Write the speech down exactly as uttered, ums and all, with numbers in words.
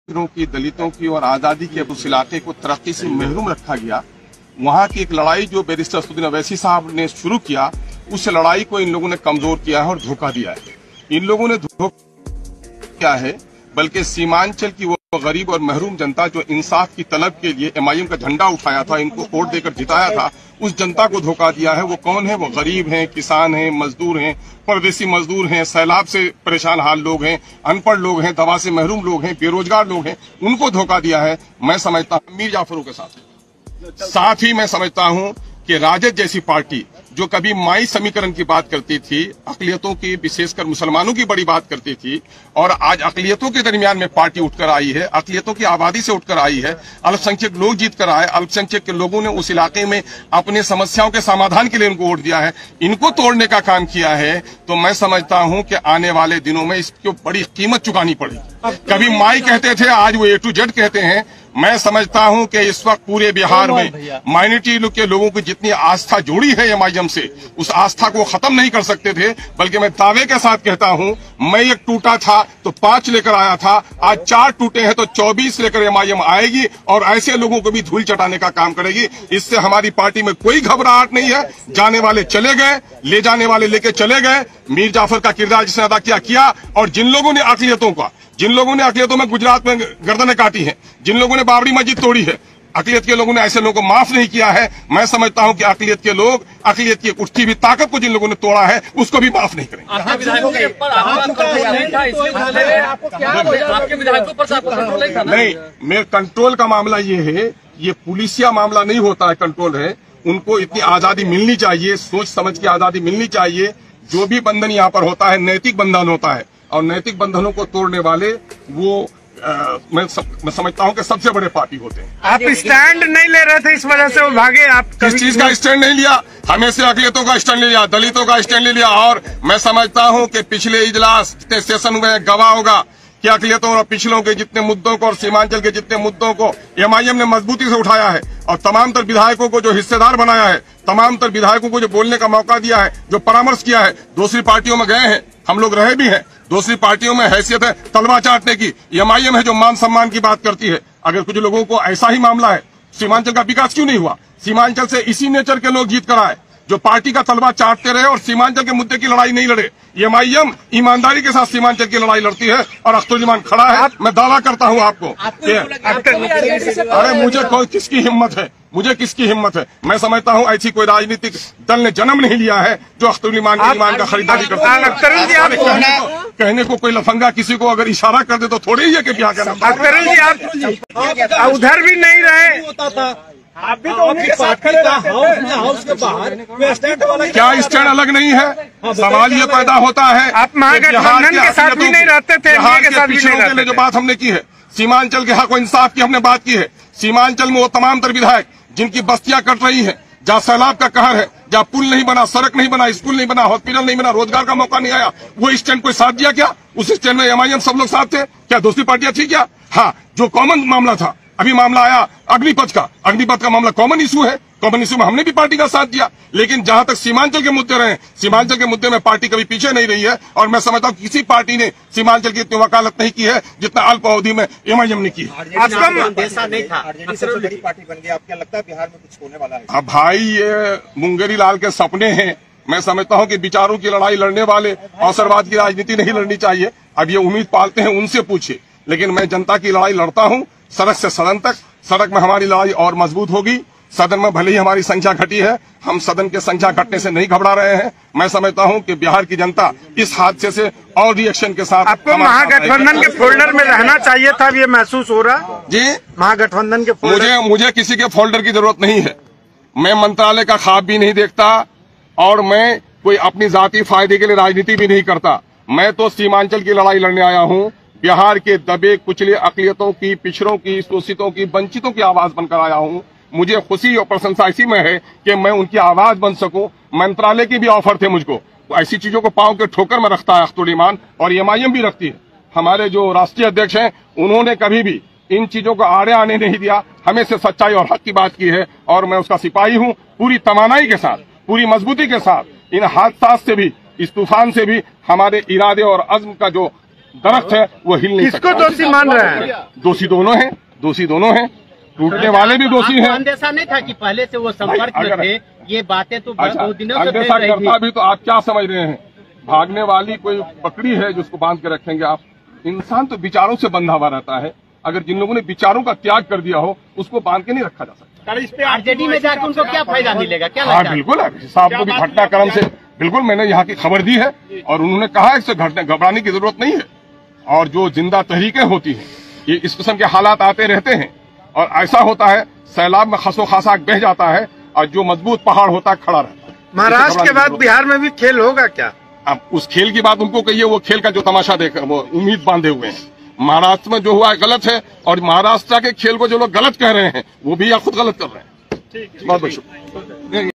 की, दलितों की और आजादी के उस इलाके को तरक्की से महरूम रखा गया। वहां की एक लड़ाई जो बैरिस्टर असदुद्दीन अवैसी साहब ने शुरू किया, उस लड़ाई को इन लोगों ने कमजोर किया है और धोखा दिया है। इन लोगों ने धोखा किया है, बल्कि सीमांचल की वो गरीब और महरूम जनता जो इंसाफ की तलब के लिए एम आई एम का झंडा उठाया था, इनको वोट देकर जिताया था, उस जनता को धोखा दिया है। वो कौन है? वो गरीब हैं, किसान हैं, मजदूर हैं, परदेसी मजदूर हैं, सैलाब से परेशान हाल लोग हैं, अनपढ़ लोग हैं, दवा से महरूम लोग हैं, बेरोजगार लोग हैं, उनको धोखा दिया है। मैं समझता हूँ मीर जाफरों के साथ साथ ही मैं समझता हूँ कि राजद जैसी पार्टी जो कभी माई समीकरण की बात करती थी, अकलियतों की, विशेषकर मुसलमानों की बड़ी बात करती थी, और आज अकलियतों के दरमियान में पार्टी उठकर आई है, अकलियतों की आबादी से उठकर आई है, अल्पसंख्यक लोग जीत कर आए, अल्पसंख्यक के लोगों ने उस इलाके में अपने समस्याओं के समाधान के लिए उनको वोट दिया है, इनको तोड़ने का काम किया है, तो मैं समझता हूं कि आने वाले दिनों में इसकी बड़ी कीमत चुकानी पड़ेगी। कभी माई कहते थे, आज वो ए टू जेड कहते हैं। मैं समझता हूं कि इस वक्त पूरे बिहार में माइनॉरिटी के लोगों की जितनी आस्था जुड़ी है एम आई एम से, उस आस्था को खत्म नहीं कर सकते थे। बल्कि मैं दावे के साथ कहता हूं, मैं एक टूटा था तो पांच लेकर आया था, आज चार टूटे हैं तो चौबीस लेकर एम आई एम आएगी और ऐसे लोगों को भी धूल चटाने का काम करेगी। इससे हमारी पार्टी में कोई घबराहट नहीं है। जाने वाले चले गए, ले जाने वाले लेके चले गए। मीर जाफर का किरदार जिसने अदा किया किया, और जिन लोगों ने अकलियतों का जिन लोगों ने अकलियतों में गुजरात में गर्दनें काटी हैं, जिन लोगों ने बाबरी मस्जिद तोड़ी है, अकलियत के लोगों ने ऐसे लोगों को माफ नहीं किया है। मैं समझता हूं कि अकलियत के लोग, अकलियत की उठती हुई ताकत को जिन लोगों ने तोड़ा है, उसको भी माफ नहीं करेंगे। नहीं, मेरे कंट्रोल का मामला ये है, ये पुलिसिया मामला नहीं होता है, कंट्रोल है। उनको इतनी आजादी मिलनी चाहिए, सोच समझ की आजादी मिलनी चाहिए। जो भी बंधन यहाँ पर होता है नैतिक बंधन होता है, और नैतिक बंधनों को तोड़ने वाले वो आ, मैं, सब, मैं समझता हूं कि सबसे बड़े पार्टी होते हैं। आप स्टैंड नहीं ले रहे थे, इस वजह से वो भागे। आप किस चीज का स्टैंड नहीं लिया? हमेशा अकलियतों का स्टैंड ले लिया, दलितों का स्टैंड ले लिया। और मैं समझता हूं कि पिछले इजलास जितने सेशन हुए गवाह होगा कि अकलियतों और पिछलों के जितने मुद्दों को और सीमांचल के जितने मुद्दों को एम आई एम ने मजबूती से उठाया है, और तमाम तर विधायकों को जो हिस्सेदार बनाया है, तमाम तर विधायकों को जो बोलने का मौका दिया है, जो परामर्श किया है। दूसरी पार्टियों में गए हैं, हम लोग रहे भी हैं, दूसरी पार्टियों में हैसियत है तलवा चाटने की। एम आई एम है जो मान सम्मान की बात करती है। अगर कुछ लोगों को ऐसा ही मामला है, सीमांचल का विकास क्यों नहीं हुआ? सीमांचल से इसी नेचर के लोग जीत कर आए जो पार्टी का तलवा चाटते रहे और सीमांचल के मुद्दे की लड़ाई नहीं लड़े। एम आई एम ईमानदारी के साथ सीमांचल की लड़ाई लड़ती है, और अख्तरुज्जमान खड़ा है। मैं दावा करता हूं आपको, अरे मुझे कोई किसकी हिम्मत है, मुझे किसकी हिम्मत है? मैं समझता हूं ऐसी कोई राजनीतिक दल ने जन्म नहीं लिया है जो अख्तरुज्जमान के ईमान का खरीदारी करता है। कहने को कोई लफंगा किसी को अगर इशारा कर दे तो थोड़ी ही है कि ब्याह करना। अख्तरुल जी, आप उधर भी नहीं रहे, आप भी तो हाउस के बाहर क्या स्टैंड अलग नहीं है? सवाल ये पैदा होता है, आप महागठबंधन के साथ भी नहीं रहते थे, बिहार के पिछड़ों के लिए जो बात हमने की है, सीमांचल के हक और इंसाफ की हमने बात की है। सीमांचल में वो तमाम तर विधायक जिनकी बस्तियां कट रही हैं, जहाँ सैलाब का कहर है, जहाँ पुल नहीं बना, सड़क नहीं बना, स्कूल नहीं बना, हॉस्पिटल नहीं बना, रोजगार का मौका नहीं आया, वो स्टैंड कोई साथ दिया क्या? उस स्टैंड में एम आई एम सब लोग साथ थे क्या? दूसरी पार्टियां थी क्या? हाँ, जो कॉमन मामला था, अभी मामला आया अग्निपथ का, अग्निपथ का मामला कॉमन इशू है, कॉमन इशू में हमने भी पार्टी का साथ दिया। लेकिन जहां तक सीमांचल के मुद्दे रहे, सीमांचल के मुद्दे में पार्टी कभी पीछे नहीं रही है, और मैं समझता हूं किसी पार्टी ने सीमांचल की इतनी वकालत नहीं की है जितना अल्प अवधि में एम आई एम ने की। बड़ी पार्टी बन गया, आपको लगता है बिहार में कुछ होने वाला है? अब भाई, ये मुंगेरी लाल के सपने हैं। मैं समझता हूं कि विचारों की लड़ाई लड़ने वाले अवसरवाद की राजनीति नहीं लड़नी चाहिए। अब ये उम्मीद पालते हैं, उनसे पूछिए। लेकिन मैं जनता की लड़ाई लड़ता हूं, सड़क से सदन तक। सड़क में हमारी लड़ाई और मजबूत होगी। सदन में भले ही हमारी संख्या घटी है, हम सदन की संख्या घटने से नहीं घबरा रहे हैं। मैं समझता हूं कि बिहार की जनता इस हादसे से और रिएक्शन के साथ। आपको महागठबंधन के फोल्डर में रहना चाहिए था, ये महसूस हो रहा जी? महागठबंधन के फोल्डर। मुझे मुझे किसी के फोल्डर की जरूरत नहीं है। मैं मंत्रालय का ख्वाब भी नहीं देखता, और मैं कोई अपनी जाति फायदे के लिए राजनीति भी नहीं करता। मैं तो सीमांचल की लड़ाई लड़ने आया हूं। बिहार के दबे कुचले अकलियतों की, पिछड़ों की, शोषितों की, वंचितों की आवाज बनकर आया हूं। मुझे खुशी और प्रशंसा इसी में है कि मैं उनकी आवाज बन सकूं। मंत्रालय की भी ऑफर थे मुझको, तो ऐसी चीजों को पांव के ठोकर में रखता है अख्तरुल और एम आई एम भी रखती है। हमारे जो राष्ट्रीय अध्यक्ष हैं, उन्होंने कभी भी इन चीजों को आड़े आने नहीं दिया, हमेशा सच्चाई और हक की बात की है, और मैं उसका सिपाही हूं। पूरी तवानाई के साथ, पूरी मजबूती के साथ इन हादसा से भी, इस तूफान से भी हमारे इरादे और अज़्म का जो दरख्त है वो हिल नहीं किसको सकता। दोषी मान रहे हैं? दोषी दोनों हैं, दोषी दोनों हैं, टूटने वाले भी दोषी आपको हैं। अंदेशा नहीं था कि पहले से वो संपर्क में अगर- थे? ये बातें तो अच्छा, बहुत दिनों से अंदेशा फैल रही करता थी। भी तो आप क्या समझ रहे हैं? भागने वाली कोई पकड़ी है जिसको बांध के रखेंगे आप? इंसान तो विचारों से बंधा हुआ रहता है। अगर जिन लोगों ने विचारों का त्याग कर दिया हो उसको बांध के नहीं रखा जा सकता। सर, इस पे आरजेडी में जाकर उनको क्या फायदा मिलेगा? क्या हाँ लगता है? बिल्कुल है साहब को भी घटनाक्रम से बिल्कुल मैंने यहाँ की खबर दी है और उन्होंने कहा है इससे घटना घबराने की जरूरत नहीं है। और जो जिंदा तहरीकें होती हैं ये इस किस्म के हालात आते रहते हैं और ऐसा होता है सैलाब में खसो खासा बह जाता है और जो मजबूत पहाड़ होता है खड़ा रहता है। महाराष्ट्र के बाद बिहार में भी खेल होगा क्या? अब उस खेल की बात उनको कहिए, वो खेल का जो तमाशा देख वो उम्मीद बांधे हुए हैं। महाराष्ट्र में जो हुआ है गलत है और महाराष्ट्र के खेल को जो लोग गलत कह रहे हैं वो भी या खुद गलत कर रहे हैं। बहुत बहुत शुक्रिया।